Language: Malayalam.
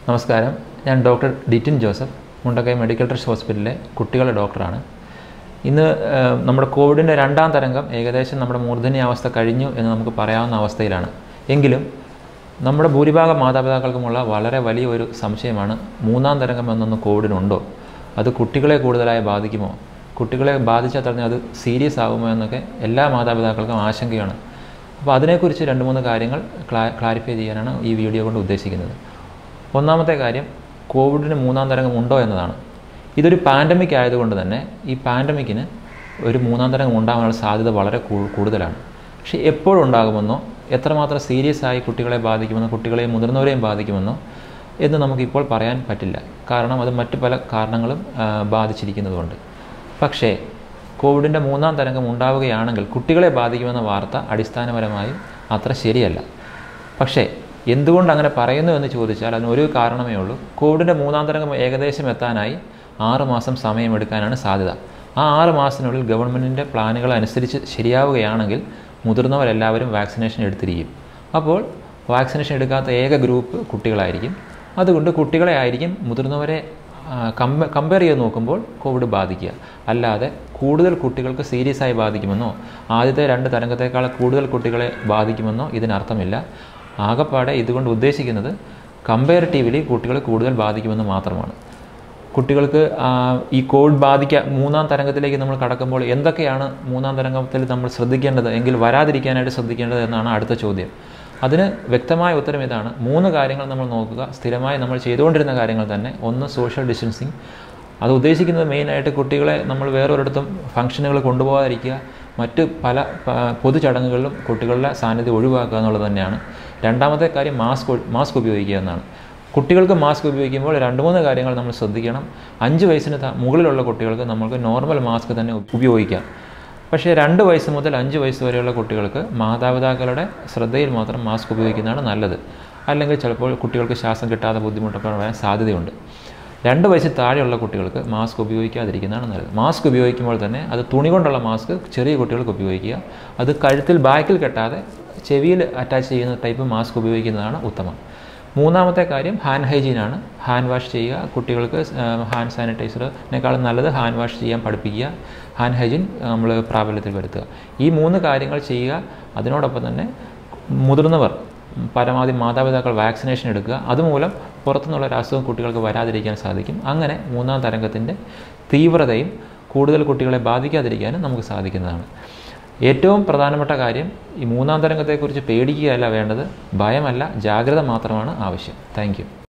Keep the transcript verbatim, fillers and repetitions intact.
നമസ്കാരം, ഞാൻ doctor Ditin Joseph Mundakkayam medical trust ഹോസ്പിറ്റലിലെ കുട്ടികളുടെ ഡോക്ടറാണ്. ഇന്ന് നമ്മുടെ കോവിഡിൻ്റെ രണ്ടാം തരംഗം ഏകദേശം നമ്മുടെ മൂർധന്യാവസ്ഥ കഴിഞ്ഞു എന്ന് നമുക്ക് പറയാവുന്ന അവസ്ഥയിലാണ്. എങ്കിലും നമ്മുടെ ഭൂരിഭാഗം മാതാപിതാക്കൾക്കുമുള്ള വളരെ വലിയ ഒരു സംശയമാണ്, മൂന്നാം തരംഗം എന്നൊന്ന് കോവിഡിനുണ്ടോ, അത് കുട്ടികളെ കൂടുതലായി ബാധിക്കുമോ, കുട്ടികളെ ബാധിച്ചാൽ തന്നെ അത് സീരിയസ് ആകുമോ എന്നൊക്കെ എല്ലാ മാതാപിതാക്കൾക്കും ആശങ്കയാണ്. അപ്പോൾ അതിനെക്കുറിച്ച് രണ്ട് മൂന്ന് കാര്യങ്ങൾ ക്ലാ ക്ലാരിഫൈ ചെയ്യാനാണ് ഈ വീഡിയോ കൊണ്ട് ഉദ്ദേശിക്കുന്നത്. ഒന്നാമത്തെ കാര്യം, കോവിഡിന് മൂന്നാം തരംഗം ഉണ്ടോ എന്നതാണ്. ഇതൊരു പാൻഡമിക് ആയതുകൊണ്ട് തന്നെ ഈ പാൻഡമിക്കിന് ഒരു മൂന്നാം തരംഗം ഉണ്ടാകാനുള്ള സാധ്യത വളരെ കൂടുതലാണ്. പക്ഷേ എപ്പോഴുണ്ടാകുമെന്നോ എത്രമാത്രം സീരിയസ് ആയി കുട്ടികളെ ബാധിക്കുമെന്നോ കുട്ടികളെയും മുതിർന്നവരെയും ബാധിക്കുമെന്നോ എന്ന് നമുക്കിപ്പോൾ പറയാൻ പറ്റില്ല. കാരണം അത് മറ്റു പല കാരണങ്ങളും ബാധിച്ചിരിക്കുന്നതുകൊണ്ട്. പക്ഷേ കോവിഡിൻ്റെ മൂന്നാം തരംഗം ഉണ്ടാവുകയാണെങ്കിൽ കുട്ടികളെ ബാധിക്കുമെന്ന വാർത്ത അടിസ്ഥാനപരമായും അത്ര ശരിയല്ല. പക്ഷേ എന്തുകൊണ്ട് അങ്ങനെ പറയുന്നു എന്ന് ചോദിച്ചാൽ അതിനൊരു കാരണമേ ഉള്ളൂ. കോവിഡിൻ്റെ മൂന്നാം തരംഗം ഏകദേശം എത്താനായി ആറ് മാസം സമയമെടുക്കാനാണ് സാധ്യത. ആ ആറ് മാസത്തിനുള്ളിൽ ഗവൺമെൻറ്റിൻ്റെ പ്ലാനുകൾ അനുസരിച്ച് ശരിയാവുകയാണെങ്കിൽ മുതിർന്നവരെല്ലാവരും വാക്സിനേഷൻ എടുത്തിരിക്കും. അപ്പോൾ വാക്സിനേഷൻ എടുക്കാത്ത ഏക ഗ്രൂപ്പ് കുട്ടികളായിരിക്കും. അതുകൊണ്ട് കുട്ടികളെ ആയിരിക്കും മുതിർന്നവരെ കമ്പ കമ്പയർ ചെയ്ത് നോക്കുമ്പോൾ കോവിഡ് ബാധിക്കുക. അല്ലാതെ കൂടുതൽ കുട്ടികൾക്ക് സീരിയസ് ആയി ബാധിക്കുമെന്നോ ആദ്യത്തെ രണ്ട് തരംഗത്തേക്കാൾ കൂടുതൽ കുട്ടികളെ ബാധിക്കുമെന്നോ ഇതിനർത്ഥമില്ല. ആകപ്പാടെ ഇതുകൊണ്ട് ഉദ്ദേശിക്കുന്നത് കമ്പാരിറ്റീവ്ലി കുട്ടികൾ കൂടുതൽ ബാധിക്കുമെന്ന് മാത്രമാണ്. കുട്ടികൾക്ക് ഈ കോവിഡ് ബാധിക്കുക മൂന്നാം തരംഗത്തിലേക്ക് നമ്മൾ കടക്കുമ്പോൾ എന്തൊക്കെയാണ് മൂന്നാം തരംഗത്തിൽ നമ്മൾ ശ്രദ്ധിക്കേണ്ടത്, എങ്കിൽ വരാതിരിക്കാനായിട്ട് ശ്രദ്ധിക്കേണ്ടത് എന്നാണ് അടുത്ത ചോദ്യം. അതിന് വ്യക്തമായ ഉത്തരം ഇതാണ്. മൂന്ന് കാര്യങ്ങൾ നമ്മൾ നോക്കുക. സ്ഥിരമായി നമ്മൾ ചെയ്തുകൊണ്ടിരുന്ന കാര്യങ്ങൾ തന്നെ. ഒന്ന്, സോഷ്യൽ ഡിസ്റ്റൻസിങ്. അത് ഉദ്ദേശിക്കുന്നത് മെയിനായിട്ട് കുട്ടികളെ നമ്മൾ വേറൊരിടത്തും ഫംഗ്ഷനുകൾ കൊണ്ടുപോകാതിരിക്കുക, മറ്റ് പല പൊതുചടങ്ങുകളിലും കുട്ടികളുടെ സാന്നിധ്യം ഒഴിവാക്കുക എന്നുള്ളത് തന്നെയാണ്. രണ്ടാമത്തെ കാര്യം മാസ്ക് മാസ്ക് ഉപയോഗിക്കുക എന്നാണ്. കുട്ടികൾക്ക് മാസ്ക് ഉപയോഗിക്കുമ്പോൾ രണ്ട് മൂന്ന് കാര്യങ്ങൾ നമ്മൾ ശ്രദ്ധിക്കണം. അഞ്ച് വയസ്സിന് മുകളിലുള്ള കുട്ടികൾക്ക് നമുക്ക് നോർമൽ മാസ്ക് തന്നെ ഉപയോഗിക്കാം. പക്ഷേ രണ്ട് വയസ്സ് മുതൽ അഞ്ച് വയസ്സ് വരെയുള്ള കുട്ടികൾക്ക് മാതാപിതാക്കളുടെ ശ്രദ്ധയിൽ മാത്രം മാസ്ക് ഉപയോഗിക്കുന്നതാണ് നല്ലത്. അല്ലെങ്കിൽ ചിലപ്പോൾ കുട്ടികൾക്ക് ശ്വാസം കിട്ടാതെ ബുദ്ധിമുട്ടൊക്കെ വരാൻ സാധ്യതയുണ്ട്. രണ്ട് വയസ്സിൽ താഴെയുള്ള കുട്ടികൾക്ക് മാസ്ക് ഉപയോഗിക്കാതിരിക്കുന്നതാണ് നല്ലത്. മാസ്ക് ഉപയോഗിക്കുമ്പോൾ തന്നെ അത് തുണി കൊണ്ടുള്ള മാസ്ക് ചെറിയ കുട്ടികൾക്ക് ഉപയോഗിക്കുക. അത് കഴുത്തിൽ ബാക്കിൽ കെട്ടാതെ ചെവിയിൽ അറ്റാച്ച് ചെയ്യുന്ന ടൈപ്പ് മാസ്ക് ഉപയോഗിക്കുന്നതാണ് ഉത്തമം. മൂന്നാമത്തെ കാര്യം ഹാൻഡ് ഹൈജീനാണ്. ഹാൻഡ് വാഷ് ചെയ്യുക. കുട്ടികൾക്ക് ഹാൻഡ് സാനിറ്റൈസറിനേക്കാളും നല്ലത് ഹാൻഡ് വാഷ് ചെയ്യാൻ പഠിപ്പിക്കുക. ഹാൻഡ് ഹൈജീൻ നമ്മൾ പ്രാബല്യത്തിൽ വരുത്തുക. ഈ മൂന്ന് കാര്യങ്ങൾ ചെയ്യുക. അതിനോടൊപ്പം തന്നെ മുതിർന്നവർ പരമാവധി മാതാപിതാക്കൾ വാക്സിനേഷൻ എടുക്കുക. അതുമൂലം പുറത്തുനിന്നുള്ള ഒരു അസുഖം കുട്ടികൾക്ക് വരാതിരിക്കാൻ സാധിക്കും. അങ്ങനെ മൂന്നാം തരംഗത്തിൻ്റെ തീവ്രതയും കൂടുതൽ കുട്ടികളെ ബാധിക്കാതിരിക്കാനും നമുക്ക് സാധിക്കുന്നതാണ്. ഏറ്റവും പ്രധാനപ്പെട്ട കാര്യം, ഈ മൂന്നാം തരംഗത്തെക്കുറിച്ച് പേടിക്കുകയല്ല വേണ്ടത്, ഭയമല്ല, ജാഗ്രത മാത്രമാണ് ആവശ്യം. Thank U.